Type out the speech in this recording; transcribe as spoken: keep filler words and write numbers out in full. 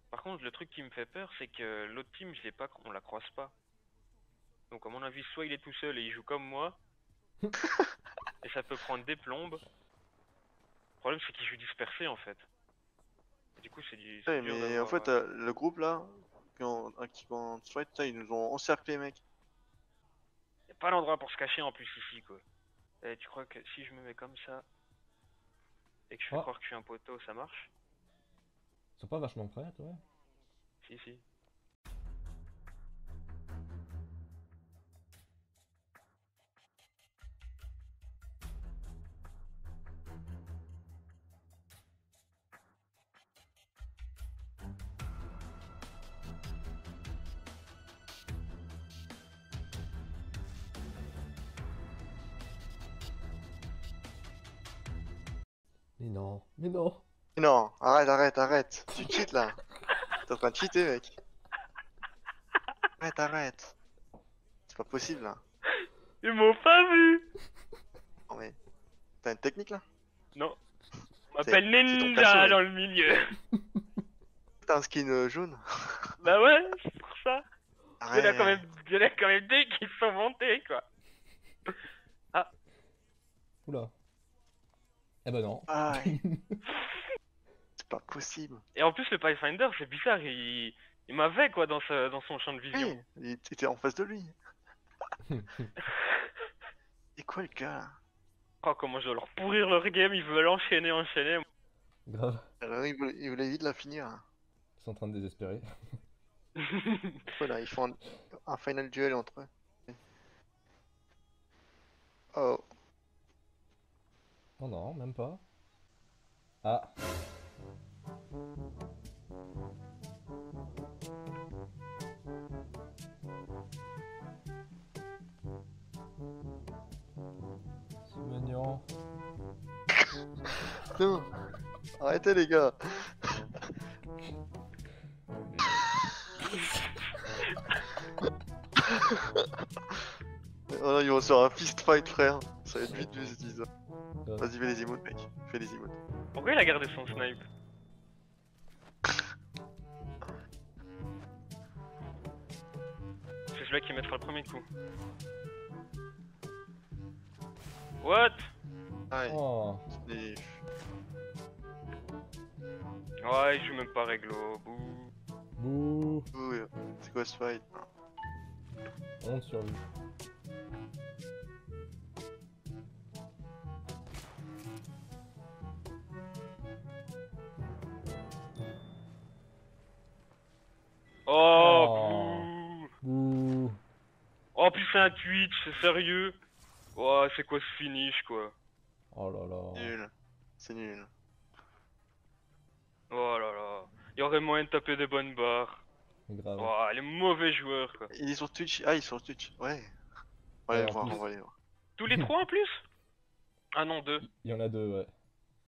Par contre, le truc qui me fait peur, c'est que l'autre team, je l'ai pas, on la croise pas. Donc à mon avis, soit il est tout seul et il joue comme moi, et ça peut prendre des plombes. Le problème, c'est qu'il joue dispersé en fait. Et du coup, c'est du... c'est Ouais, dur mais en d'avoir... fait, euh, euh, le groupe là, quand, qui en fight, ça, ils nous ont encerclés, mec. Y a pas l'endroit pour se cacher en plus ici, quoi. Et tu crois que si je me mets comme ça, et que je fais Ah, croire que je suis un poteau, ça marche? ils sont pas vachement prêts, toi? Si, si. Mais non, mais non. Mais non, arrête, arrête, arrête. Tu cheats là. T'es en train de cheater, mec. Arrête, arrête. C'est pas possible là. Ils m'ont pas vu! Non mais, t'as une technique là? Non. On C'est m'appelle c'est ton perso, Ninja mec. dans le milieu. T'as un skin euh, jaune? Bah ouais, c'est pour ça. Il y en a quand Arrête. même, il y en a quand même deux qui se sont montés, quoi. Ah, Oula. Eh ben non. Aïe. C'est pas possible. et en plus le Pathfinder, c'est bizarre, il, il m'avait quoi dans, ce, dans son champ de vision. Oui, il était en face de lui. Et quoi le gars là? Oh, comment je dois leur pourrir leur game, ils veulent enchaîner, enchaîner. Grave. Alors, il voulait, il voulait vite la finir. Ils sont en train de désespérer. Voilà, ils font un, un final duel entre eux. Oh. Oh non, même pas. Ah. C'est mignon. Non. Arrêtez les gars. Oh non, ils vont se faire un fist fight, frère. Ça va être vite vu, se disent. Grave. Vas-y, fais les emotes, mec. Fais les emotes. Pourquoi il a gardé son snipe? C'est celui-là qui mettra le premier coup. What? Aïe. Oh. Et- Ouais, il joue même pas réglo. Bouh. Bouh. Oui, c'est quoi ce fight? Honte sur lui. Oh, Oh. bouh. Bouh. Oh, puis c'est un Twitch, c'est sérieux? Oh, c'est quoi ce finish, quoi? Oh là là. Nul. C'est nul. Oh là là. Il y aurait moyen de taper des bonnes barres. Grave. Oh, les mauvais joueurs, quoi. Il est sur Twitch? Ah, il est sur Twitch. Ouais. On va Ouais, aller le en voir, plus. on va aller le voir. Tous les trois en plus? Ah non, deux. Il y en a deux, ouais.